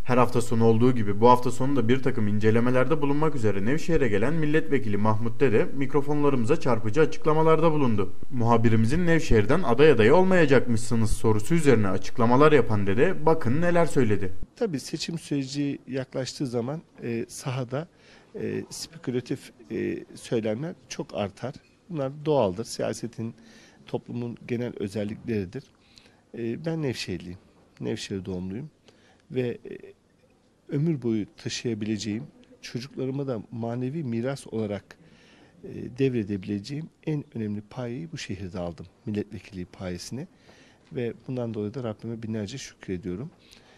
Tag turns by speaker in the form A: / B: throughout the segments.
A: Her hafta sonu olduğu gibi bu hafta sonu da bir takım incelemelerde bulunmak üzere Nevşehir'e gelen Milletvekili Mahmut Dere mikrofonlarımıza çarpıcı açıklamalarda bulundu. Muhabirimizin Nevşehir'den aday adayı olmayacakmışsınız sorusu üzerine açıklamalar yapan Dere bakın neler söyledi.
B: Tabii seçim süreci yaklaştığı zaman sahada spekülatif söylemler çok artar. Bunlar doğaldır. Siyasetin, toplumun genel özellikleridir. Ben Nevşehirliyim. Nevşehir doğumluyum. Ve ömür boyu taşıyabileceğim, çocuklarıma da manevi miras olarak devredebileceğim en önemli payeyi bu şehirde aldım. Milletvekili payesini. Ve bundan dolayı da Rabbime binlerce şükrediyorum.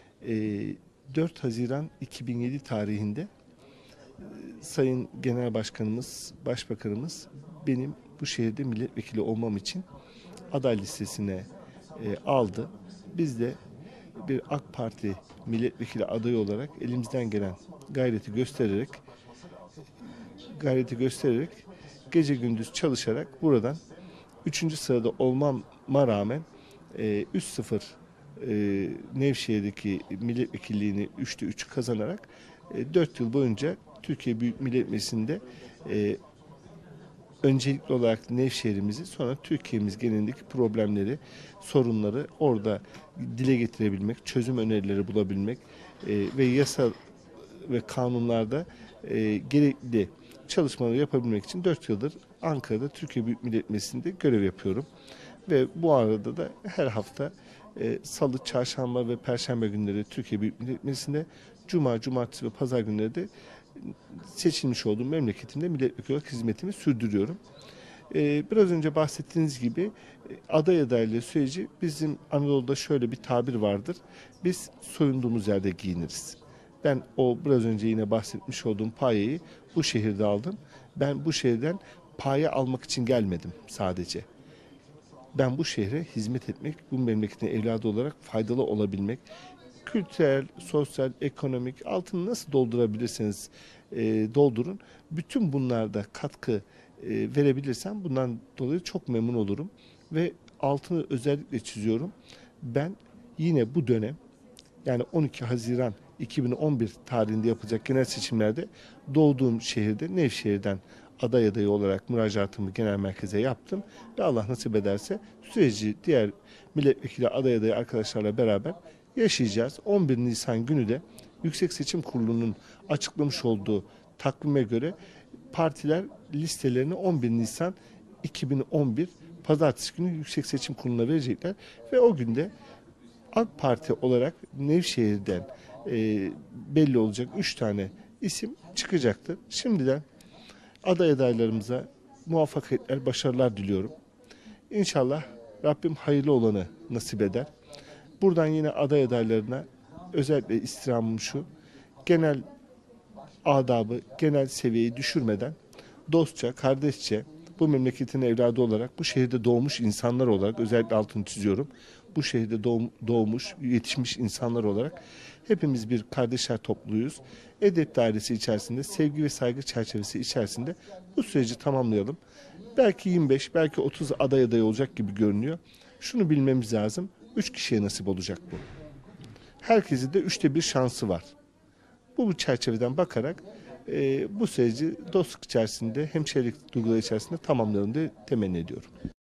B: 4 Haziran 2007 tarihinde Sayın Genel Başkanımız, Başbakanımız benim bu şehirde milletvekili olmam için aday listesine aldı. Biz de bir AK Parti milletvekili adayı olarak elimizden gelen gayreti göstererek gece gündüz çalışarak buradan 3. sırada olmama rağmen 3-0 Nevşehir'deki milletvekilliğini 3'te 3 kazanarak 4 yıl boyunca Türkiye Büyük Millet Meclisi'nde öncelikli olarak Nevşehir'imizi, sonra Türkiye'miz genelindeki problemleri, sorunları orada dile getirebilmek, çözüm önerileri bulabilmek ve yasa ve kanunlarda gerekli çalışmaları yapabilmek için 4 yıldır Ankara'da Türkiye Büyük Millet Meclisi'nde görev yapıyorum. Ve bu arada da her hafta Salı, Çarşamba ve Perşembe günleri Türkiye Büyük Millet Meclisi'nde, Cuma, Cumartesi ve Pazar günleri de seçilmiş olduğum memleketimde milletvekili olarak hizmetimi sürdürüyorum. Biraz önce bahsettiğiniz gibi aday adaylığı süreci bizim Anadolu'da şöyle bir tabir vardır. Biz soyunduğumuz yerde giyiniriz. Ben o biraz önce yine bahsetmiş olduğum payeyi bu şehirde aldım. Ben bu şehirden paye almak için gelmedim sadece. Ben bu şehre hizmet etmek, bu memleketin evladı olarak faydalı olabilmek, kültürel, sosyal, ekonomik altını nasıl doldurabilirseniz doldurun. Bütün bunlarda katkı verebilirsem bundan dolayı çok memnun olurum. Ve altını özellikle çiziyorum. Ben yine bu dönem, yani 12 Haziran 2011 tarihinde yapılacak genel seçimlerde doğduğum şehirde Nevşehir'den aday adayı olarak müracaatımı genel merkeze yaptım. Ve Allah nasip ederse süreci diğer milletvekili aday adayı arkadaşlarla beraber yaşayacağız. 11 Nisan günü de Yüksek Seçim Kurulu'nun açıklamış olduğu takvime göre partiler listelerini 11 Nisan 2011 Pazartesi günü Yüksek Seçim Kurulu'na verecekler. Ve o günde AK Parti olarak Nevşehir'den belli olacak 3 tane isim çıkacaktır. Şimdiden aday adaylarımıza muvaffakiyetler, başarılar diliyorum. İnşallah Rabbim hayırlı olanı nasip eder. Buradan yine aday adaylarına özellikle istirhamım şu: genel adabı, genel seviyeyi düşürmeden dostça, kardeşçe, bu memleketin evladı olarak, bu şehirde doğmuş insanlar olarak, özellikle altını çiziyorum, bu şehirde doğmuş, yetişmiş insanlar olarak hepimiz bir kardeşler topluluğuyuz. Edep dairesi içerisinde, sevgi ve saygı çerçevesi içerisinde bu süreci tamamlayalım. Belki 25, belki 30 aday adayı olacak gibi görünüyor. Şunu bilmemiz lazım: 3 kişiye nasip olacak bu. Herkesin de 1/3 bir şansı var. Bu çerçeveden bakarak bu süreci dostluk içerisinde, hemşehrilik duyguları içerisinde tamamlayalım diye temenni ediyorum.